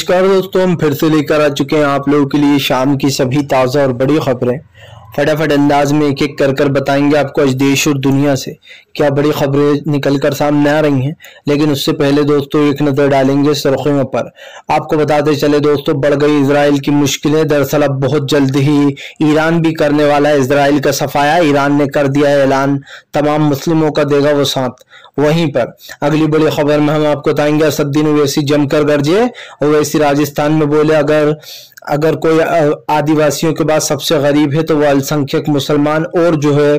नमस्कार दोस्तों, हम फिर से लेकर आ चुके हैं आप लोगों के लिए शाम की सभी ताज़ा और बड़ी खबरें। फटाफट अंदाज में एक एक कर बताएंगे आपको आज देश और दुनिया से क्या बड़ी खबरें निकल कर सामने आ रही हैं। लेकिन उससे पहले दोस्तों एक नज़र डालेंगे सुर्खियों पर। आपको बताते चले दोस्तों, बढ़ गई इजराइल की मुश्किलें। दरअसल अब बहुत जल्द ही ईरान भी करने वाला है इजराइल का सफाया। ईरान ने कर दिया है ऐलान, तमाम मुस्लिमों का देगा वो साथ। वहीं पर अगली बड़ी खबर में हम आपको बताएंगे, असदुद्दीन ओवैसी जमकर गरजे। ओवैसी राजस्थान में बोले, अगर कोई आदिवासियों के बाद सबसे गरीब है तो वो अल्पसंख्यक मुसलमान और जो है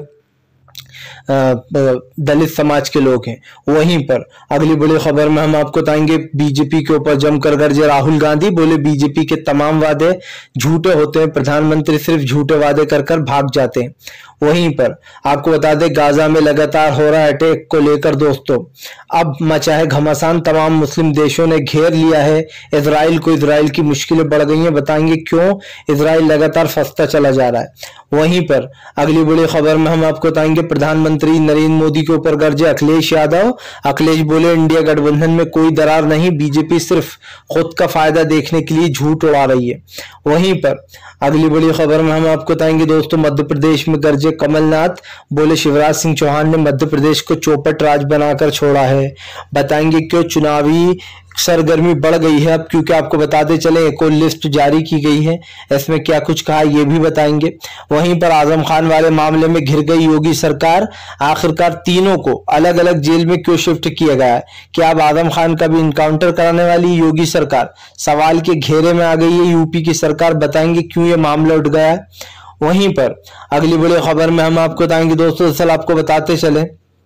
दलित समाज के लोग हैं। वहीं पर अगली बड़ी खबर में हम आपको बताएंगे, बीजेपी के ऊपर जमकर गरजे राहुल गांधी। बोले बीजेपी के तमाम वादे झूठे होते हैं, प्रधानमंत्री सिर्फ झूठे वादे कर भाग जाते हैं। वहीं पर आपको बता दें, गाजा में लगातार हो रहा अटैक को लेकर दोस्तों अब मचा है घमासान। तमाम मुस्लिम देशों ने घेर लिया है इजराइल को। इजराइल की मुश्किलें बढ़ गई हैं, बताएंगे क्यों इजराइल लगातार फंसता चला जा रहा है। वहीं पर अगली बड़ी खबर में हम आपको बताएंगे, प्रधानमंत्री नरेंद्र मोदी के ऊपर गरजे अखिलेश यादव। अखिलेश बोले इंडिया गठबंधन में कोई दरार नहीं, बीजेपी सिर्फ खुद का फायदा देखने के लिए झूठ उड़ा रही है। वहीं पर अगली बड़ी खबर में हम आपको बताएंगे दोस्तों, मध्य प्रदेश में गरजे कमलनाथ। बोले शिवराज सिंह चौहान ने मध्य प्रदेश को चौपट राज बनाकर छोड़ा है। बताएंगे क्यों चुनावी सरगर्मी बढ़ गई है अब, क्योंकि आपको बताते चले एक और लिस्ट जारी की गई है, इसमें क्या कुछ कहा ये भी बताएंगे। वहीं पर आजम खान वाले मामले में घिर गई योगी सरकार। आखिरकार तीनों को अलग अलग जेल में क्यों शिफ्ट किया गया है? क्या अब आजम खान का भी इनकाउंटर कराने वाली योगी सरकार? सवाल के घेरे में आ गई है यूपी की सरकार, बताएंगे क्यों ये मामला उठ गया है। वहीं पर अगली बड़ी खबर में हम आपको बताएंगे दोस्तों, दरअसल आपको बताते चले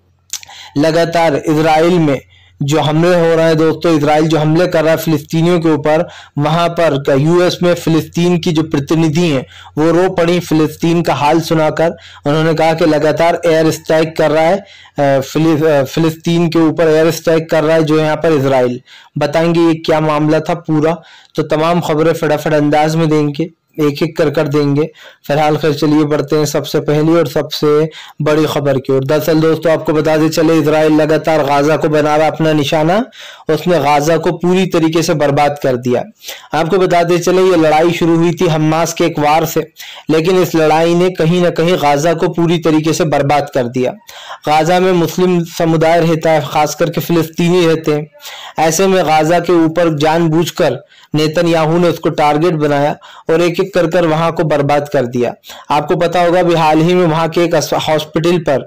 लगातार इजराइल में जो हमले हो रहे हैं दोस्तों, इजराइल जो हमले कर रहा है फिलिस्तीनियों के ऊपर, वहां पर यूएस में फिलिस्तीन की जो प्रतिनिधि हैं वो रो पड़ी फिलिस्तीन का हाल सुनाकर। उन्होंने कहा कि लगातार एयर स्ट्राइक कर रहा है फिलिस्तीन के ऊपर, एयर स्ट्राइक कर रहा है जो यहाँ पर इजराइल। बताएंगे ये क्या मामला था पूरा, तो तमाम खबरें फटाफट अंदाज में देंगे, एक एक कर देंगे। फिलहाल खैर चलिए बढ़ते हैं सबसे पहली और सबसे बड़ी खबर की ओर। दरअसल दोस्तों आपको बताते चले, इजराइल लगातार गाजा को बना रहा अपना निशाना। उसने गाजा को पूरी तरीके से बर्बाद कर दिया। आपको बताते चले ये लड़ाई शुरू हुई थी हमास के एक वार से, लेकिन इस लड़ाई ने कहीं ना कहीं गाजा को पूरी तरीके से बर्बाद कर दिया। गाजा में मुस्लिम समुदाय रहता है, खास करके फिलिस्तीनी रहते हैं। ऐसे में गाजा के ऊपर जानबूझकर नेतन्याहू ने उसको टारगेट बनाया और एक एक कर वहां को बर्बाद कर दिया। आपको पता होगा भी हाल ही में वहां के एक हॉस्पिटल पर,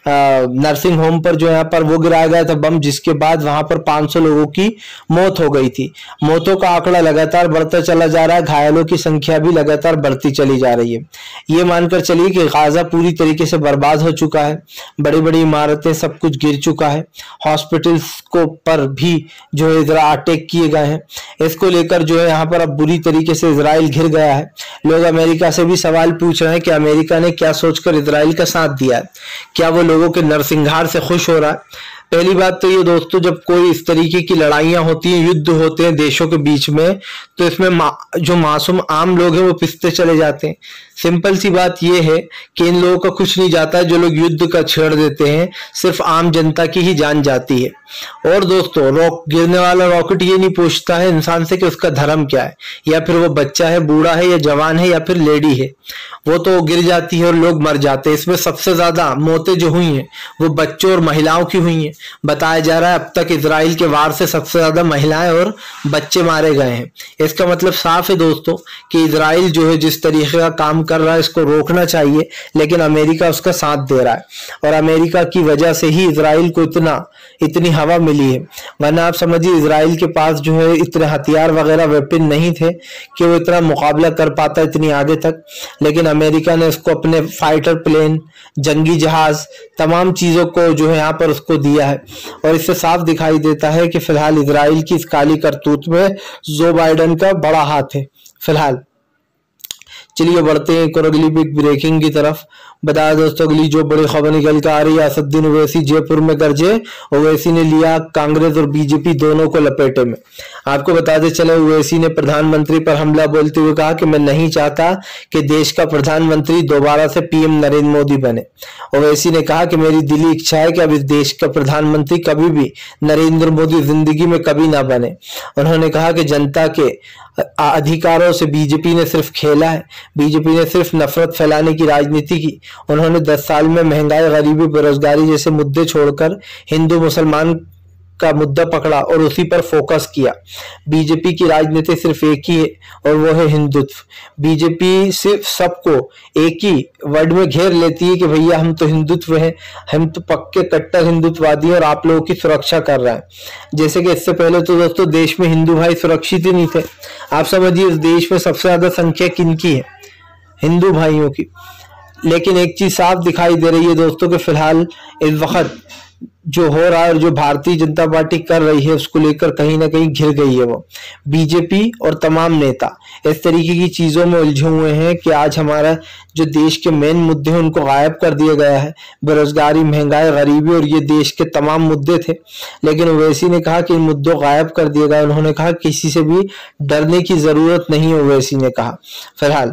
नर्सिंग होम पर जो यहाँ पर वो गिराया गया था बम, जिसके बाद वहां पर 500 लोगों की मौत हो गई थी। मौतों का आंकड़ा लगातार बढ़ता चला जा रहा है, घायलों की संख्या भी लगातार बढ़ती चली जा रही है। ये मानकर चलिए कि गाजा पूरी तरीके से बर्बाद हो चुका है, बड़ी बड़ी इमारतें सब कुछ गिर चुका है, हॉस्पिटल्स को पर भी जो है इजरा अटैक किए गए हैं। इसको लेकर जो है यहाँ पर अब बुरी तरीके से इजराइल घिर गया है। लोग अमेरिका से भी सवाल पूछ रहे हैं कि अमेरिका ने क्या सोचकर इजराइल का साथ दिया है, क्या वो लोगों के नरसंहार से खुश हो रहा है। पहली बात तो ये दोस्तों, जब कोई इस तरीके की लड़ाइयां होती हैं, युद्ध होते हैं देशों के बीच में, तो इसमें जो मासूम आम लोग हैं वो पिसते चले जाते हैं। सिंपल सी बात ये है कि इन लोगों का कुछ नहीं जाता है, जो लोग युद्ध का छेड़ देते हैं सिर्फ आम जनता की ही जान जाती है। और दोस्तों गिरने वाला रॉकेट ये नहीं पूछता है इंसान से कि उसका धर्म क्या है, या फिर वो बच्चा है, बूढ़ा है, या जवान है, या फिर लेडी है, वो तो गिर जाती है और लोग मर जाते हैं। इसमें सबसे ज्यादा मौतें जो हुई हैं वो बच्चों और महिलाओं की हुई हैं। बताया जा रहा है अब तक इजराइल के वार से सबसे ज्यादा महिलाएं और बच्चे मारे गए हैं। इसका मतलब साफ है दोस्तों कि इजराइल जो है जिस तरीके का काम कर रहा है इसको रोकना चाहिए, लेकिन अमेरिका उसका साथ दे रहा है और अमेरिका की वजह से ही इजराइल को इतनी हवा मिली है। वरना आप समझिए इजराइल के पास जो है इतने हथियार वगैरह वेपन नहीं थे कि वो इतना मुकाबला कर पाता इतनी आगे तक, लेकिन अमेरिका ने उसको अपने फाइटर प्लेन, जंगी जहाज, तमाम चीजों को जो है यहाँ पर उसको दिया है। और इससे साफ दिखाई देता है कि फिलहाल इजराइल की इस काली करतूत में जो बाइडेन का बड़ा हाथ है। फिलहाल चलिए बढ़ते हैं एक और अगली बिग ब्रेकिंग की तरफ। बताया दोस्तों अगली जो बड़ी खबर निकल कर आ रही है, असदुद्दीन ओवैसी जयपुर में गरजे, ओवैसी ने लिया कांग्रेस और बीजेपी दोनों को लपेटे में। आपको बताते चले ओवैसी ने प्रधानमंत्री पर हमला बोलते हुए कहा कि मैं नहीं चाहता कि देश का प्रधानमंत्री दोबारा से पीएम नरेंद्र मोदी बने। ओवैसी ने कहा कि मेरी दिली इच्छा है कि अब इस देश का प्रधानमंत्री कभी भी नरेंद्र मोदी जिंदगी में कभी ना बने। उन्होंने कहा कि जनता के अधिकारों से बीजेपी ने सिर्फ खेला है, बीजेपी ने सिर्फ नफरत फैलाने की राजनीति की। उन्होंने 10 साल में महंगाई, गरीबी, बेरोजगारी जैसे मुद्दे छोड़कर हिंदू मुसलमान का मुद्दा पकड़ा और उसी पर फोकस किया। बीजेपी की राजनीति सिर्फ एक ही है और वो है हिंदुत्व। बीजेपी सिर्फ सबको एक ही वर्ड में घेर लेती है कि भैया हम तो हिंदुत्व है, हम तो पक्के कट्टर हिंदुत्ववादी हैं और आप लोगों की सुरक्षा कर रहा है। जैसे कि इससे पहले तो दोस्तों देश में हिंदू भाई सुरक्षित ही नहीं थे। आप समझिए इस देश में सबसे ज्यादा संख्या किनकी है? हिंदू भाइयों की। लेकिन एक चीज साफ दिखाई दे रही है दोस्तों कि फिलहाल इस वक्त जो हो रहा है और जो भारतीय जनता पार्टी कर रही है उसको लेकर कहीं ना कहीं घिर गई है। वो बीजेपी और तमाम नेता इस तरीके की चीजों में उलझे हुए हैं कि आज हमारा जो देश के मेन मुद्दे हैं उनको गायब कर दिया गया है। बेरोजगारी, महंगाई, गरीबी और ये देश के तमाम मुद्दे थे, लेकिन ओवैसी ने कहा कि इन मुद्दों गायब कर दिया गया। उन्होंने कहा किसी से भी डरने की जरूरत नहीं, ओवैसी ने कहा। फिलहाल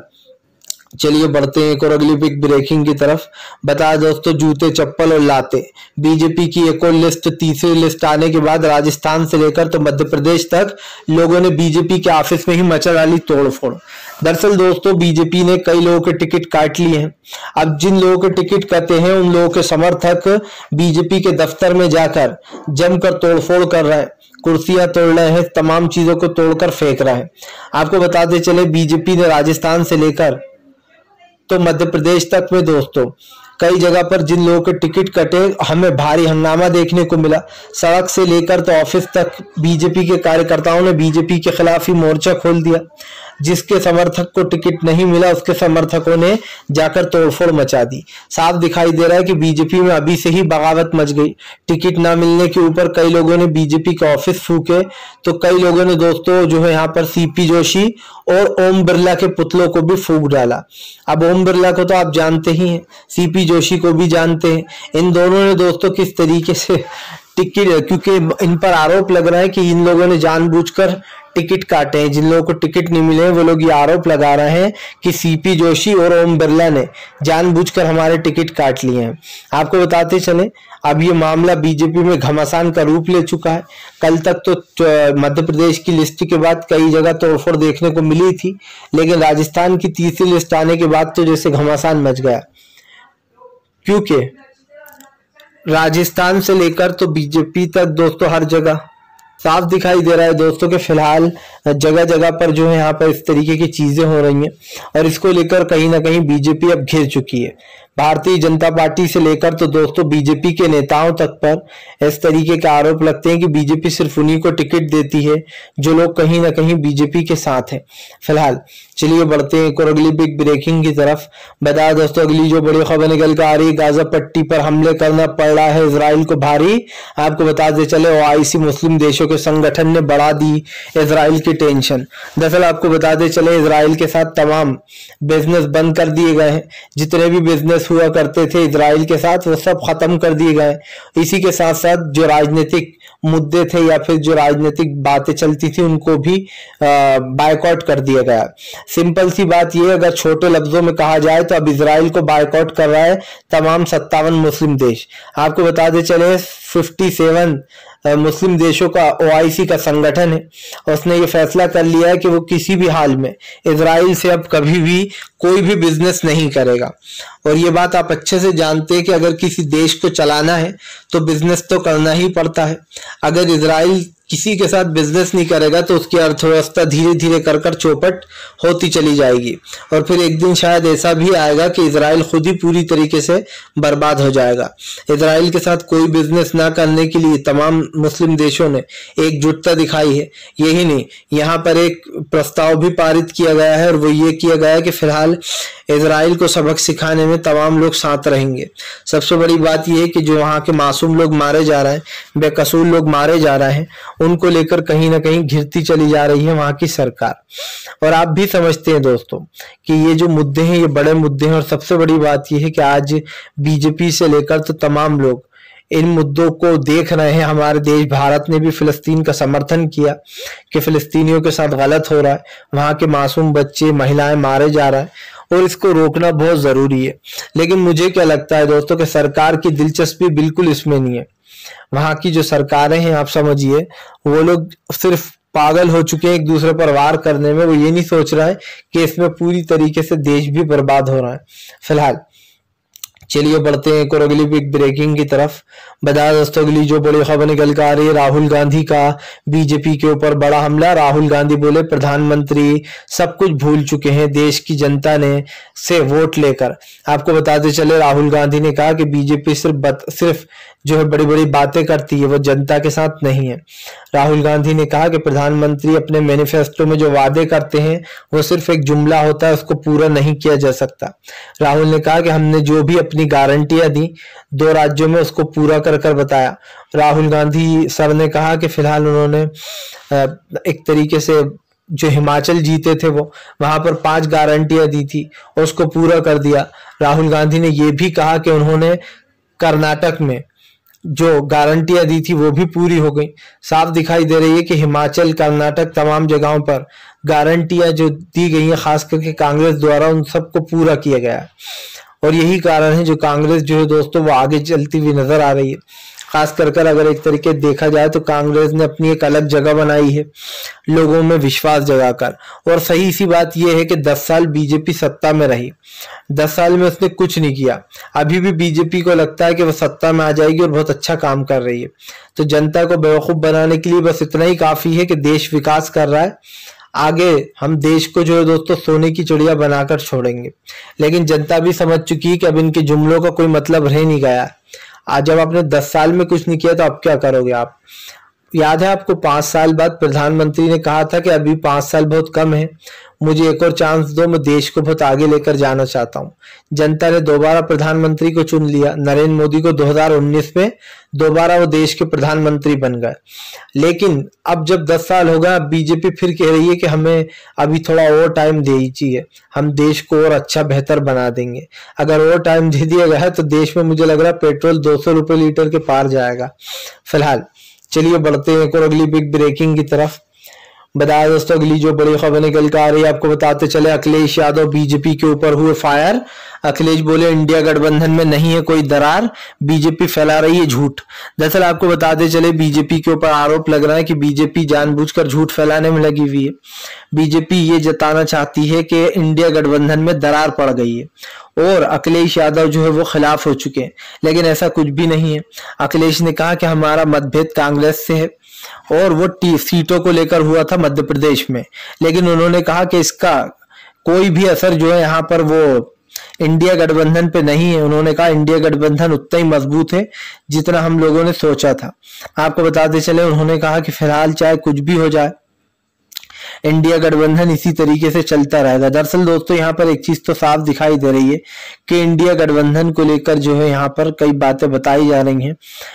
चलिए बढ़ते हैं एक और अगली बिग ब्रेकिंग की तरफ। बताया दोस्तों जूते, चप्पल और लाते, बीजेपी की एक और लिस्ट, तीसरी लिस्ट आने के बाद राजस्थान से लेकर तो मध्य प्रदेश तक लोगों ने बीजेपी के ऑफिस में ही मचा डाली तोड़फोड़। दरअसल दोस्तों बीजेपी ने कई लोगों के टिकट काट लिए हैं। अब जिन लोगों के टिकट कटे हैं उन लोगों के समर्थक बीजेपी के दफ्तर में जाकर जमकर तोड़फोड़ कर रहे हैं, कुर्सियां तोड़ रहे हैं, तमाम चीजों को तोड़कर फेंक रहे हैं। आपको बताते चले बीजेपी ने राजस्थान से लेकर तो मध्य प्रदेश तक में दोस्तों कई जगह पर जिन लोगों के टिकट कटे हमें भारी हंगामा देखने को मिला। सड़क से लेकर तो ऑफिस तक बीजेपी के कार्यकर्ताओं ने बीजेपी के खिलाफ ही मोर्चा खोल दिया। जिसके समर्थक को टिकट नहीं मिला उसके समर्थकों ने जाकर तोड़फोड़ मचा दी। साफ दिखाई दे रहा है कि बीजेपी में अभी से ही बगावत मच गई। टिकट ना मिलने के ऊपर कई लोगों ने बीजेपी के ऑफिस फूके, तो कई लोगों ने दोस्तों जो है यहाँ पर सीपी जोशी और ओम बिरला के पुतलों को भी फूक डाला। अब ओम बिरला को तो आप जानते ही हैं, सीपी जोशी को भी जानते हैं। इन दोनों ने दोस्तों किस तरीके से टिकट, क्योंकि इन पर आरोप लग रहा है कि इन लोगों ने जानबूझकर टिकट काटे हैं। जिन लोगों को टिकट नहीं मिले वो लोग ये आरोप लगा रहे हैं कि सीपी जोशी और ओम बिरला ने जानबूझकर हमारे टिकट काट लिए हैं। आपको बताते चले अब ये मामला बीजेपी में घमासान का रूप ले चुका है। कल तक तो मध्य प्रदेश की लिस्ट के बाद कई जगह तोड़फोड़ देखने को मिली थी, लेकिन राजस्थान की तीसरी लिस्ट आने के बाद तो जैसे घमासान मच गया, क्योंकि राजस्थान से लेकर तो बीजेपी तक दोस्तों हर जगह साफ दिखाई दे रहा है दोस्तों के फिलहाल जगह जगह पर जो है यहाँ पर इस तरीके की चीजें हो रही हैं और इसको लेकर कहीं ना कहीं बीजेपी अब घिर चुकी है। भारतीय जनता पार्टी से लेकर तो दोस्तों बीजेपी के नेताओं तक पर इस तरीके के आरोप लगते हैं कि बीजेपी सिर्फ उन्हीं को टिकट देती है जो लोग कहीं ना कहीं बीजेपी के साथ हैं। फिलहाल चलिए बढ़ते हैं एक और अगली बिग ब्रेकिंग की तरफ। बताया दोस्तों अगली जो बड़ी खबर निकल कर आ रही है, गाजा पट्टी पर हमले करना पड़ रहा है इजराइल को भारी। आपको बताते चले ओआईसी मुस्लिम देशों के संगठन ने बढ़ा दी इजराइल की टेंशन। दरअसल आपको बताते चले इजराइल के साथ तमाम बिजनेस बंद कर दिए गए हैं। जितने भी बिजनेस हुआ करते थे इजराइल के साथ वो सब खत्म कर दिए गए। इसी के साथ साथ जो राजनीतिक मुद्दे थे या फिर जो राजनीतिक बातें चलती थी उनको भी बायकॉट कर दिया गया। सिंपल सी बात ये, अगर छोटे लफ्जों में कहा जाए तो अब इजराइल को बायकॉट कर रहा है तमाम 57 मुस्लिम देश। आपको बताते चले 57 मुस्लिम देशों का ओआईसी का संगठन है। उसने ये फैसला कर लिया है कि वो किसी भी हाल में इजराइल से अब कभी भी कोई भी बिजनेस नहीं करेगा। और ये बात आप अच्छे से जानते हैं कि अगर किसी देश को चलाना है तो बिजनेस तो करना ही पड़ता है। अगर इजराइल किसी के साथ बिजनेस नहीं करेगा तो उसकी अर्थव्यवस्था धीरे धीरे कर चौपट होती चली जाएगी और फिर एक दिन शायद ऐसा भी आएगा कि इजराइल खुद ही पूरी तरीके से बर्बाद हो जाएगा। इजराइल के साथ कोई बिजनेस ना करने के लिए तमाम मुस्लिम देशों ने एकजुटता दिखाई है। यही नहीं, यहाँ पर एक प्रस्ताव भी पारित किया गया है और वो ये किया गया है कि फिलहाल इजराइल को सबक सिखाने में तमाम लोग साथ रहेंगे। सबसे बड़ी बात यह है कि जो वहाँ के मासूम लोग मारे जा रहे हैं, बेकसूर लोग मारे जा रहे हैं, उनको लेकर कहीं ना कहीं घिरती चली जा रही है वहां की सरकार। और आप भी समझते हैं दोस्तों कि ये जो मुद्दे हैं ये बड़े मुद्दे हैं, और सबसे बड़ी बात ये है कि आज बीजेपी से लेकर तो तमाम लोग इन मुद्दों को देख रहे हैं। हमारे देश भारत ने भी फिलिस्तीन का समर्थन किया कि फिलिस्तीनियों के साथ गलत हो रहा है, वहां के मासूम बच्चे महिलाएं मारे जा रहे हैं, और इसको रोकना बहुत जरूरी है। लेकिन मुझे क्या लगता है दोस्तों कि सरकार की दिलचस्पी बिल्कुल इसमें नहीं है। वहां की जो सरकारें हैं आप समझिए, वो लोग सिर्फ पागल हो चुके हैं एक दूसरे पर वार करने में। वो ये नहीं सोच रहा है कि इसमें पूरी तरीके से देश भी बर्बाद हो रहा है। फिलहाल चलिए बढ़ते हैं एक और अगली बिग ब्रेकिंग की तरफ। बता दोस्तों अगली जो बड़ी खबर निकल कर आ रही है, राहुल गांधी का बीजेपी के ऊपर बड़ा हमला। राहुल गांधी बोले प्रधानमंत्री सब कुछ भूल चुके हैं देश की जनता ने से वोट लेकर। आपको बताते चले राहुल गांधी ने कहा कि बीजेपी सिर्फ जो है बड़ी बड़ी बातें करती है, वो जनता के साथ नहीं है। राहुल गांधी ने कहा कि प्रधानमंत्री अपने मैनिफेस्टो में जो वादे करते हैं वो सिर्फ एक जुमला होता है, उसको पूरा नहीं किया जा सकता। राहुल ने कहा कि हमने जो भी अपनी गारंटियां दी 2 राज्यों में उसको पूरा कर बताया। राहुल गांधी सर ने कहा कि फिलहाल उन्होंने एक तरीके से जो हिमाचल जीते थे वो वहां पर 5 गारंटियां दी थी और उसको पूरा कर दिया। राहुल गांधी ने यह भी कहा कि उन्होंने कर्नाटक में जो गारंटियां दी थी वो भी पूरी हो गई। साफ दिखाई दे रही है कि हिमाचल कर्नाटक तमाम जगहों पर गारंटियां जो दी गई हैं खास करके कांग्रेस द्वारा उन सबको पूरा किया गया है। और यही कारण है जो कांग्रेस जो है दोस्तों वो आगे चलती हुई नजर आ रही है। खास कर अगर एक तरीके देखा जाए तो कांग्रेस ने अपनी एक अलग जगह बनाई है लोगों में विश्वास जगाकर। और सही सी बात यह है कि 10 साल बीजेपी सत्ता में रही, 10 साल में उसने कुछ नहीं किया। अभी भी बीजेपी को लगता है कि वह सत्ता में आ जाएगी और बहुत अच्छा काम कर रही है। तो जनता को बेवकूफ बनाने के लिए बस इतना ही काफी है कि देश विकास कर रहा है, आगे हम देश को जो है दोस्तों सोने की चिड़िया बनाकर छोड़ेंगे। लेकिन जनता भी समझ चुकी है कि अब इनके जुमलों का कोई मतलब रह नहीं गया। आज जब आपने 10 साल में कुछ नहीं किया तो अब क्या करोगे आप? याद है आपको 5 साल बाद प्रधानमंत्री ने कहा था कि अभी 5 साल बहुत कम है, मुझे एक और चांस दो, मैं देश को बहुत आगे लेकर जाना चाहता हूं। जनता ने दोबारा प्रधानमंत्री को चुन लिया, नरेंद्र मोदी को 2019 में दोबारा वो देश के प्रधानमंत्री बन गए। लेकिन अब जब 10 साल हो गए, बीजेपी फिर कह रही है कि हमें अभी थोड़ा और टाइम दे दीजिए, हम देश को और अच्छा बेहतर बना देंगे। अगर और टाइम दे दिया गया है तो देश में मुझे लग रहा है पेट्रोल 200 रुपए लीटर के पार जाएगा। फिलहाल चलिए बढ़ते हैं एक और अगली बिग ब्रेकिंग की तरफ। बताया दोस्तों अगली जो बड़ी खबर निकल कर आ रही है, आपको बताते चले अखिलेश यादव बीजेपी के ऊपर हुए फायर। अखिलेश बोले इंडिया गठबंधन में नहीं है कोई दरार, बीजेपी फैला रही है झूठ। दरअसल आपको बताते चले बीजेपी के ऊपर आरोप लग रहा है कि बीजेपी जानबूझकर झूठ फैलाने में लगी हुई है। बीजेपी ये जताना चाहती है कि इंडिया गठबंधन में दरार पड़ गई है और अखिलेश यादव जो है वो खिलाफ हो चुके हैं, लेकिन ऐसा कुछ भी नहीं है। अखिलेश ने कहा कि हमारा मतभेद कांग्रेस से है और वो सीटों को लेकर हुआ था मध्य प्रदेश में, लेकिन उन्होंने कहा कि इसका कोई भी असर जो है यहाँ पर वो इंडिया गठबंधन पे नहीं है। उन्होंने कहा इंडिया गठबंधन उतना ही मजबूत है जितना हम लोगों ने सोचा था। आपको बताते चले उन्होंने कहा कि फिलहाल चाहे कुछ भी हो जाए इंडिया गठबंधन इसी तरीके से चलता रहेगा। दरअसल दोस्तों यहाँ पर एक चीज तो साफ दिखाई दे रही है कि इंडिया गठबंधन को लेकर जो है यहाँ पर कई बातें बताई जा रही हैं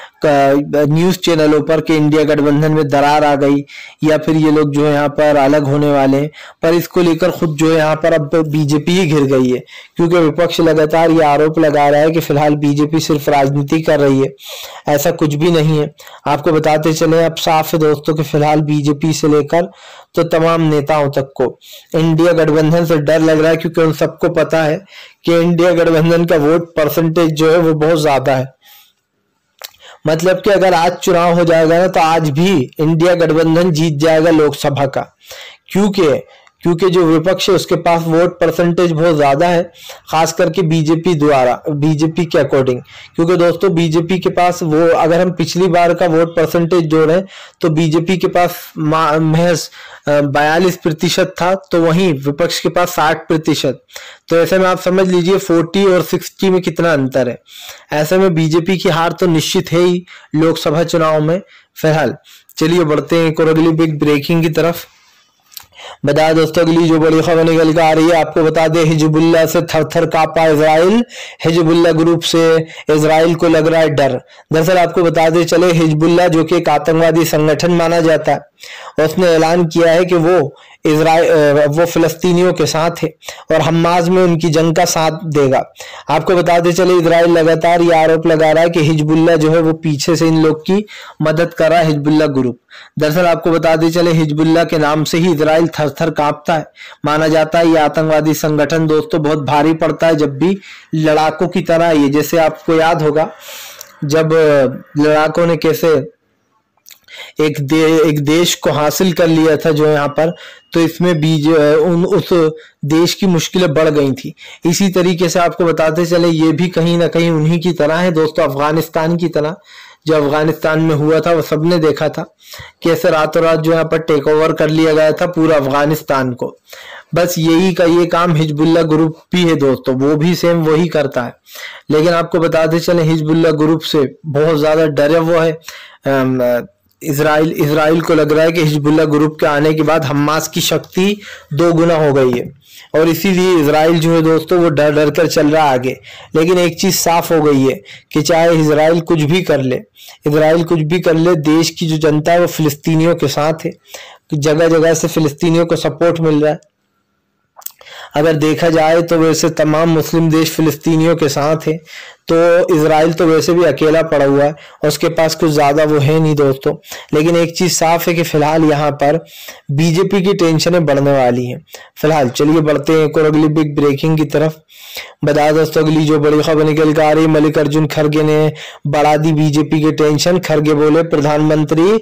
न्यूज चैनलों पर कि इंडिया गठबंधन में दरार आ गई या फिर ये लोग जो है यहाँ पर अलग होने वाले हैं। पर इसको लेकर खुद जो है यहाँ पर अब बीजेपी ही घिर गई है, क्योंकि विपक्ष लगातार ये आरोप लगा रहा है कि फिलहाल बीजेपी सिर्फ राजनीति कर रही है। ऐसा कुछ भी नहीं है। आपको बताते चले अब साफ है दोस्तों कि फिलहाल बीजेपी से लेकर तो तमाम नेताओं तक को इंडिया गठबंधन से डर लग रहा है, क्योंकि उन सबको पता है कि इंडिया गठबंधन का वोट परसेंटेज जो है वो बहुत ज्यादा है। मतलब कि अगर आज चुनाव हो जाएगा ना तो आज भी इंडिया गठबंधन जीत जाएगा लोकसभा का, क्योंकि जो विपक्ष है उसके पास वोट परसेंटेज बहुत ज्यादा है, खास करके बीजेपी के अकॉर्डिंग। क्योंकि दोस्तों बीजेपी के पास वो अगर हम पिछली बार का वोट परसेंटेज जोड़ें तो बीजेपी के पास महज 42% था, तो वहीं विपक्ष के पास 60%। तो ऐसे में आप समझ लीजिए 40 और 60 में कितना अंतर है। ऐसे में बीजेपी की हार तो निश्चित है ही लोकसभा चुनाव में। फिलहाल चलिए बढ़ते हैं एक और अगली बिग ब्रेकिंग की तरफ। बता दोस्तों अगली जो बड़ी खबर निकल कर आ रही है, आपको बता दें हिजबुल्लाह से थर थर कांपा इजराइल। हिजबुल्लाह ग्रुप से इजराइल को लग रहा है डर। दरअसल आपको बता दें चले हिजबुल्लाह जो कि एक आतंकवादी संगठन माना जाता है, उसने ऐलान किया है कि वो फिलिस्तीनियों के साथ है और हमास में उनकी जंग का साथ देगा। आपको बताते चले इजराइल लगातार ये आरोप लगा रहा है कि हिजबुल्लाह जो है वो पीछे से इन लोग की मदद कर रहा है, हिजबुल्लाह ग्रुप। दरअसल आपको बताते चले हिजबुल्लाह के नाम से ही इजराइल थर थर कांपता है। माना जाता है ये आतंकवादी संगठन दोस्तों बहुत भारी पड़ता है जब भी लड़ाकों की तरह ये, जैसे आपको याद होगा जब लड़ाकों ने कैसे एक देश को हासिल कर लिया था जो यहाँ पर, तो इसमें उस देश की मुश्किलें बढ़ गई थी। इसी तरीके से आपको बताते चले ये भी कहीं ना कहीं उन्हीं की तरह है दोस्तों, अफगानिस्तान की तरह। जो अफगानिस्तान में हुआ था वो सबने देखा था कैसे रातों रात जो यहाँ पर टेक ओवर कर लिया गया था पूरा अफगानिस्तान को। बस यही का ये काम हिजबुल्लाह ग्रुप भी है दोस्तों, वो भी सेम वही करता है। लेकिन आपको बताते चले हिजबुल्लाह ग्रुप से बहुत ज्यादा डरे वो है इजराइल को लग रहा है कि हिजबुल्लाह ग्रुप के आने के बाद हमास की शक्ति 2 गुना हो गई है और इसीलिए इजराइल जो है दोस्तों वो डर डर कर चल रहा है आगे। लेकिन एक चीज साफ हो गई है कि चाहे इजराइल कुछ भी कर ले, देश की जो जनता है वो फिलिस्तीनियों के साथ है। जगह जगह से फिलिस्तीनियों को सपोर्ट मिल रहा है। अगर देखा जाए तो वैसे तमाम मुस्लिम देश फिलिस्तीनियों के साथ है, तो इजराइल तो वैसे भी अकेला पड़ा हुआ है और उसके पास कुछ ज्यादा वो है नहीं दोस्तों। लेकिन एक चीज साफ है कि फिलहाल यहाँ पर बीजेपी की टेंशनें बढ़ने वाली हैं। फिलहाल चलिए बढ़ते हैं एक और अगली बिग ब्रेकिंग की तरफ। बता दोस्तों अगली जो बड़ी खबर निकल कर आ रही है, मल्लिकार्जुन खड़गे ने बढ़ा दी बीजेपी की टेंशन। खड़गे बोले प्रधानमंत्री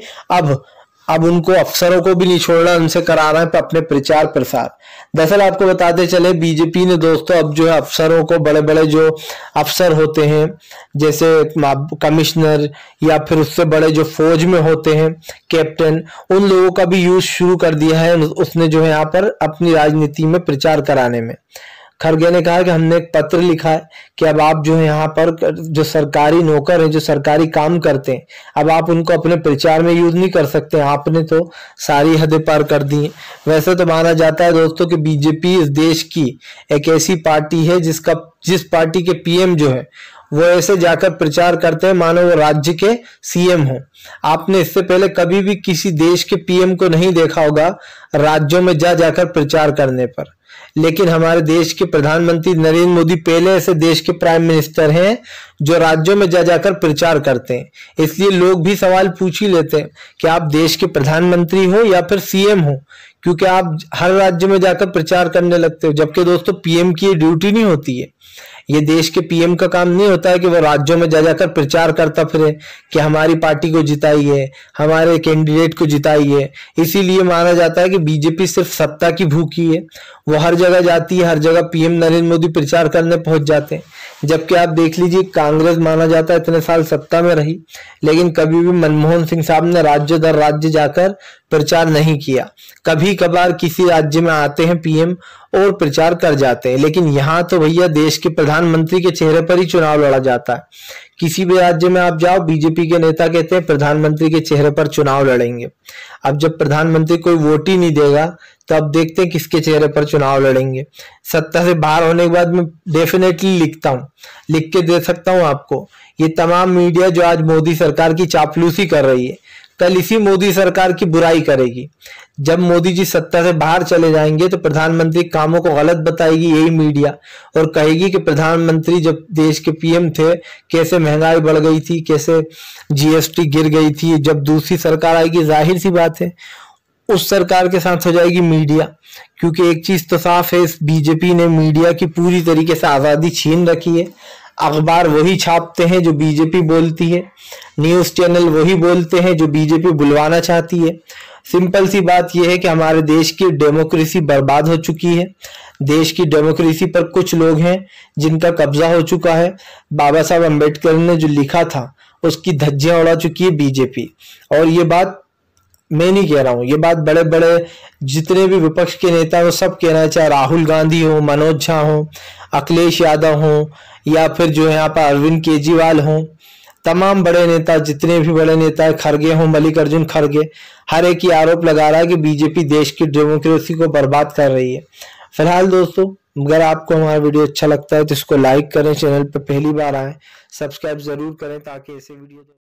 अब उनको अफसरों को भी नहीं छोड़ना, उनसे करा रहे हैं अपने प्रचार प्रसार। दरअसल आपको बताते चले बीजेपी ने दोस्तों अब जो है अफसरों को, बड़े बड़े जो अफसर होते हैं जैसे कमिश्नर या फिर उससे बड़े जो फौज में होते हैं कैप्टन, उन लोगों का भी यूज शुरू कर दिया है उसने जो है यहाँ पर अपनी राजनीति में प्रचार कराने में। खड़गे ने कहा कि हमने एक पत्र लिखा है कि अब आप जो है यहाँ पर जो सरकारी नौकर हैं, जो सरकारी काम करते हैं, अब आप उनको अपने प्रचार में यूज नहीं कर सकते। आपने तो सारी हदें पार कर दी हैं। वैसे तो माना जाता है दोस्तों कि बीजेपी इस देश की एक ऐसी पार्टी है जिस पार्टी के पीएम जो है वो ऐसे जाकर प्रचार करते हैं मानो वो राज्य के सीएम हो। आपने इससे पहले कभी भी किसी देश के पीएम को नहीं देखा होगा राज्यों में जाकर प्रचार करने पर। लेकिन हमारे देश के प्रधानमंत्री नरेंद्र मोदी पहले ऐसे देश के प्राइम मिनिस्टर हैं जो राज्यों में जाकर प्रचार करते हैं। इसलिए लोग भी सवाल पूछ ही लेते हैं कि आप देश के प्रधानमंत्री हो या फिर सीएम हो, क्योंकि आप हर राज्य में जाकर प्रचार करने लगते हो। जबकि दोस्तों पीएम की ड्यूटी नहीं होती है, ये देश के पीएम का काम नहीं होता है कि वो राज्यों में जाकर प्रचार करता फिरे कि हमारी पार्टी को जिताइए, हमारे कैंडिडेट को जिताइए। इसीलिए माना जाता है कि बीजेपी सिर्फ सत्ता की भूखी है, वो हर जगह जाती है, हर जगह पीएम नरेंद्र मोदी प्रचार करने पहुंच जाते हैं। जबकि आप देख लीजिए कांग्रेस माना जाता है इतने साल सत्ता में रही, लेकिन कभी भी मनमोहन सिंह साहब ने राज्य दर राज्य जाकर प्रचार नहीं किया। कभी कभार किसी राज्य में आते हैं पीएम और प्रचार कर जाते हैं, लेकिन यहाँ तो भैया देश के प्रधानमंत्री के चेहरे पर ही चुनाव लड़ा जाता है। किसी भी राज्य में आप जाओ, बीजेपी के नेता कहते हैं प्रधानमंत्री के चेहरे पर चुनाव लड़ेंगे। अब जब प्रधानमंत्री कोई वोट ही नहीं देगा तो अब देखते हैं किसके चेहरे पर चुनाव लड़ेंगे। सत्ता से बाहर होने के बाद मैं डेफिनेटली लिख के दे सकता हूं आपको, ये तमाम मीडिया जो आज मोदी सरकार की चापलूसी कर रही है कल इसी मोदी सरकार की बुराई करेगी। जब मोदी जी सत्ता से बाहर चले जाएंगे तो प्रधानमंत्री कामों को गलत बताएगी यही मीडिया और कहेगी कि प्रधानमंत्री जब देश के पीएम थे कैसे महंगाई बढ़ गई थी, कैसे जीएसटी गिर गई थी। जब दूसरी सरकार आएगी जाहिर सी बात है उस सरकार के साथ हो जाएगी मीडिया, क्योंकि एक चीज तो साफ है, इस बीजेपी ने मीडिया की पूरी तरीके से आजादी छीन रखी है। अखबार वही छापते हैं जो बीजेपी बोलती है, न्यूज चैनल वही बोलते हैं जो बीजेपी बुलवाना चाहती है। सिंपल सी बात यह है कि हमारे देश की डेमोक्रेसी बर्बाद हो चुकी है। देश की डेमोक्रेसी पर कुछ लोग हैं जिनका कब्जा हो चुका है। बाबा साहब अम्बेडकर ने जो लिखा था उसकी धज्जियां उड़ा चुकी है बीजेपी। और ये बात मैं नहीं कह रहा हूं, ये बात बड़े बड़े जितने भी विपक्ष के नेता वो सब कह रहे हैं, चाहे राहुल गांधी हो, मनोज झा हो, अखिलेश यादव हो या फिर जो है यहाँ पर अरविंद केजरीवाल हो। तमाम बड़े नेता, जितने भी बड़े नेता है, खड़गे हों, मल्लिकार्जुन खड़गे, हर एक ही आरोप लगा रहा है कि बीजेपी देश की डेमोक्रेसी को बर्बाद कर रही है। फिलहाल दोस्तों, अगर आपको हमारा वीडियो अच्छा लगता है तो इसको लाइक करें, चैनल पर पहली बार आए सब्सक्राइब जरूर करें ताकि ऐसे वीडियो